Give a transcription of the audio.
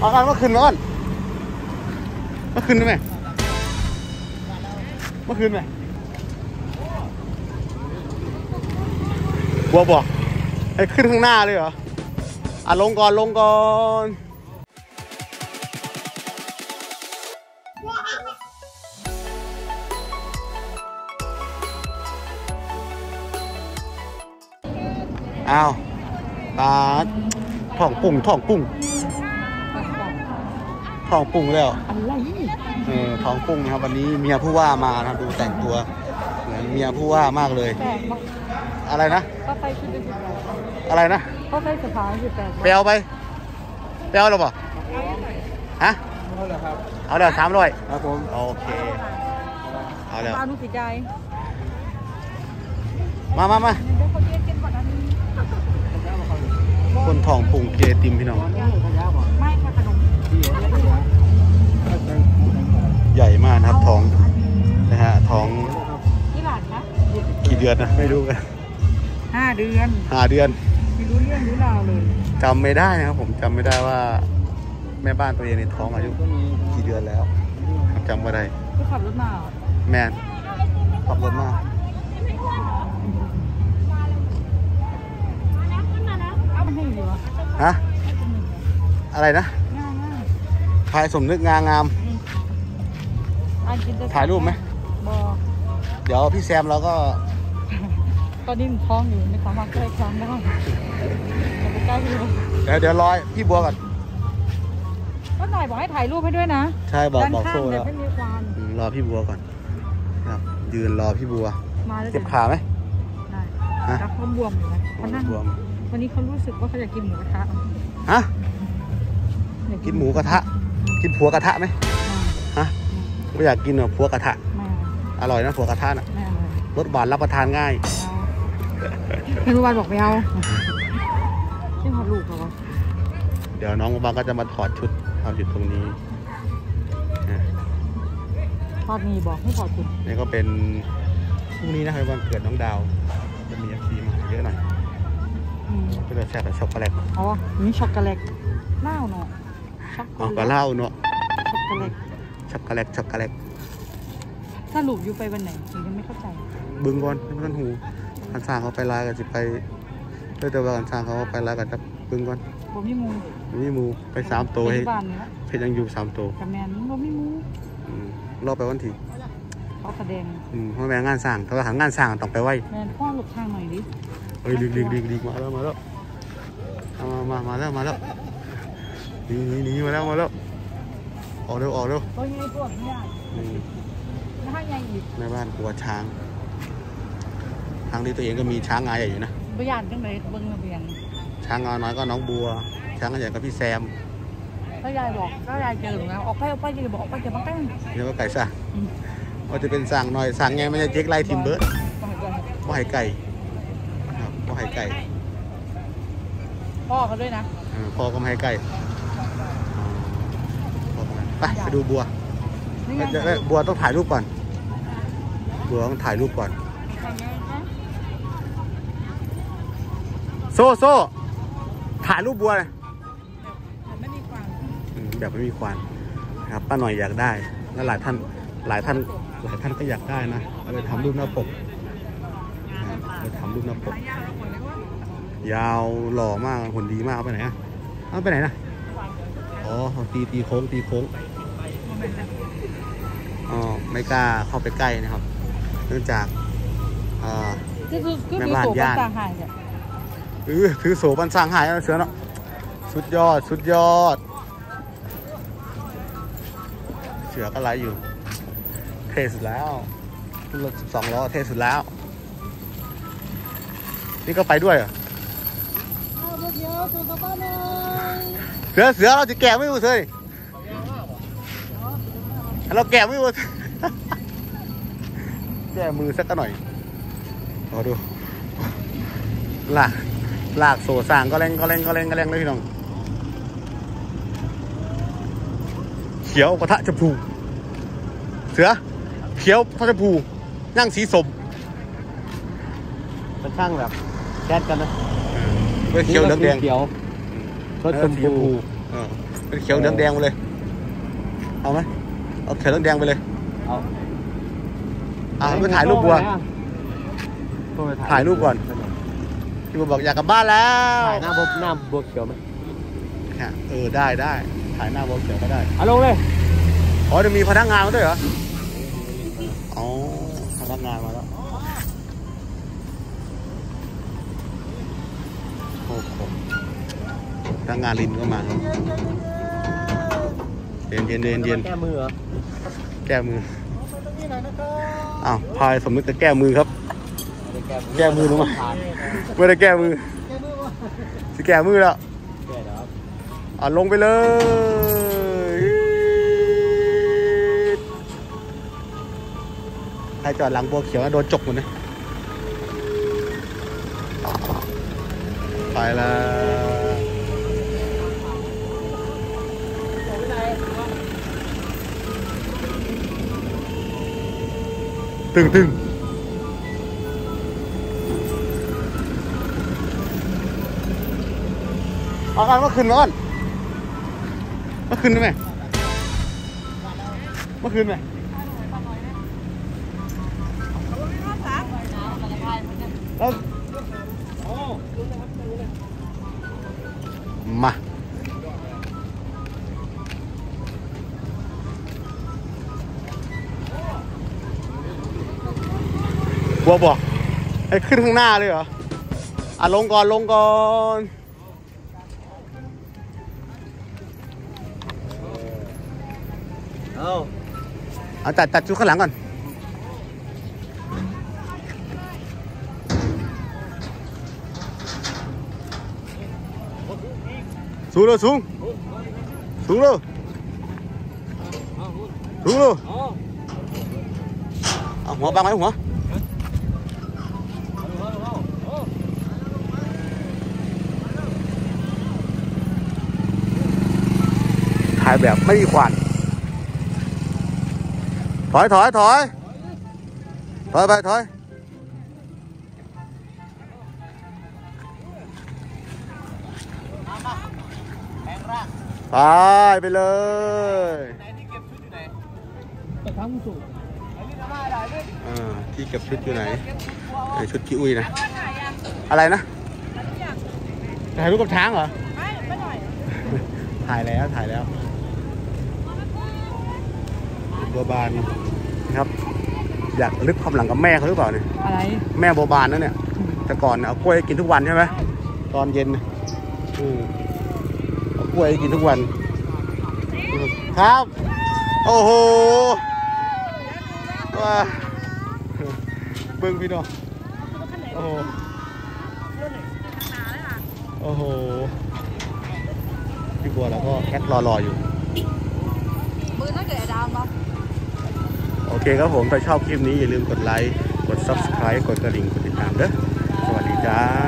เอากันเมื่อคืนนอนเมื่อคืนได้ไหมเมื่อคืนไหมบัวบอกให้ขึ้นข้างหน้าเลยเหรอลงก่อนอ้าวตาท้องปุ่งแล้วท้องปุ่งนะครับวันนี้เมียผู้ว่ามานะดูแต่งตัวเหมือนเมียผู้ว่ามากเลยอะไรนะก็ไปชุดอะไรนะก็ไปสภาชุดแต่ไปเอาหรือเปล่าฮะเอาเดี๋ยว300ครับผมโอเคเอาเดี๋ยวเอาลูกสีใจมาคนทองปุ่งเกติมพี่น้องไม่ค่ะขนมใหญ่มากนะครับทองนะฮะทองกี่เดือนนะไม่รู้กัน5 เดือนไม่รู้เรื่องรู้ราวเลยจำไม่ได้นะครับผมจำไม่ได้ว่าแม่บ้านตัวเองในท้องอายุกี่เดือนแล้วจำไม่ได้ก็ขับรถมาแมนขับรถมาฮะอะไรนะถ่ายสมนึกงามถ่ายรูปไหมเดี๋ยวพี่แซมเราก็ตอนนี้ท้องอยู่ไม่สามารถใกล้ครั้งได้ใกล้พี่เดี๋ยวรอพี่บัวก่อนก็หน่อยบอกให้ถ่ายรูปให้ด้วยนะใช่บอกโซ่แล้วรอพี่บัวก่อนครับยืนรอพี่บัวเจ็บขาไหมได้รับความบวมอยู่นะเขานั่งวันนี้เขารู้สึกว่าเขาอยากกินหมูกระทะฮะกินหมูกระทะกินผัวกระทะไหมฮะไม่อยากกินหรอผัวกระทะอร่อยนะผัวกระทะน่ะรสหวานรับประทานง่ายไม่รู้วันบอกไม่เอาที่หอดลูกเขาเดี๋ยวน้องบางก็จะมาถอดชุดตรงนี้ถอดนี่บอกให้ถอดชุดนี่ก็เป็นพรุ่งนี้นะครับวันเกิดน้องดาวจะมีFCมาเยอะหน่อยก็จะแช่กับช็อกโกแลตอ๋อนี่ช็อกโกแลตเล่าเนาะก็เล่าเนาะช็อกโกแลตถ้าหลุดอยู่ไปวันไหนยังไม่เข้าใจบึงก่อนไม่ต้องหูคันสร้างเขาไปลายกันจะไปแต่ว่าคันสร้างเขาไปลายกันจะบึงก่อนบ่มีมูไป3 ตัวให้เพชรยังอยู่3 ตัวแต่แมนบ่มีมูรอไปวันที่เขาแสดงเพราะแม่งานสร้างถ้าว่าหางานสร้างต้องไปไว้แมนพ่อหลบทางหน่อยดิเฮ้ยดีมาแล้วมาแล้วหนีมาแล้วออกเร็วตัวใหญ่ตัวใหญ่ถ้าใหญ่อีกในบ้านกลัวช้างทางที่ตัวเองก็มีช้างงาใหญ่อยู่นะประหยัดจังเลยเบิ้งระเบียงช้างงาน้อยก็น้องบัวช้างใหญ่ก็พี่แซมถ้ายายบอกก็ยายเจอหรือไงออกไปจะบอกไปจะมาตั้งเดี๋ยวก็ไก่ซะว่าจะเป็นสั่งหน่อยสั่งไงไม่ใช่เจ๊กไล่ทีมเบิร์ดว่าให้ไก่พ่อเขาด้วยนะพ่อก็ไม่ให้ไก่ไปดูบัวบัวต้องถ่ายรูปก่อนโซ่ถ่ายรูปบัวเลยแบบไม่มีควันครับป้าหน่อยอยากได้และหลายท่านก็อยากได้นะเอาไปทำรูปหน้าปกยาวหล่อมากหุ่นดีมากเอาไปไหนนะอ๋อตีโค้งอ๋อไม่กล้าเข้าไปใกล้นะครับเนื่องจากแม่บ้านย่านถือโสบันสร้างหายแล้วเสือเนาะสุดยอดเสือก็ไล่อยู่เทสุดแล้วรถ12 ล้อเทสุดแล้วนี่ก็ไปด้วยเหรอเสือเราจะแกะไม่รู้เลยเราแกะไม่รู้แกะมือสักหน่อยรอดูลากโซ่สร้างก็เร่งเลยพี่น้องเขียวปะทะชมพูเสือเขียวปะทะชมพูย่างสีสมเป็นช่างแบบแก๊สกันนะเขียวเหลืองแดงเขียวรถชมพูเป็นเขียวเหลืองแดงไปเลยเอาไหมเอาเขียวเหลืองแดงไปเลยเอาไปถ่ายรูปบัวถ่ายรูปก่อนพี่บัวบอกอยากกลับบ้านแล้วถ่ายหน้าบัวเขียวไหมได้ถ่ายหน้าบัวเขียวก็ได้เอาลงเลยอ๋อจะมีพนักงานมาด้วยเหรออ๋อพนักงานมาแล้วโอ้โหพนักงานลินก็มาเย็นแก้มือเหรอแก้มืออ้าวพายสมนึกจะแก้มือครับแก้มือรู้ไหมไม่ได้แก้มือจะแก้มือแล้วลงไปเลยใครจอดหลังบัวเขียวโดนจกหมดนะไปแล้วตึงเอากันเมื่อคืนได้ไหมเมื่อคืนไหมมาบัวบอกให้ขึ้นข้างหน้าเลยเหรอลงก่อนเอาจัดชุดข้างหลังก่อนสูงเลยเอาหัวบังไหมหัวถ่ายแบบไม่มีขวานถอยไปเลยที่เก็บชุดอยู่ไหนชุดขี้อุ้ยนะอะไรนะถ่ายรูปกับช้างเหรอถ่ายแล้วบัวบานครับอยากลึกความหลังกับแม่เขาหรือเปล่าเนี่ยอะไรแม่บัวบานนั่นเนี่ยแต่ก่อนเอากล้วยกินทุกวันใช่ไหมตอนเย็นเอากล้วยกินทุกวันครับโอ้โหว้าเบิ้งพี่น้องโอ้โหพี่บัวแล้วก็แคทรออยู่มือถ้าเกิดดำโอเคครับผมถ้าชอบคลิปนี้อย่าลืมกดไลค์กด Subscribe กดกระดิ่งกดติดตามเด้อสวัสดีจ้า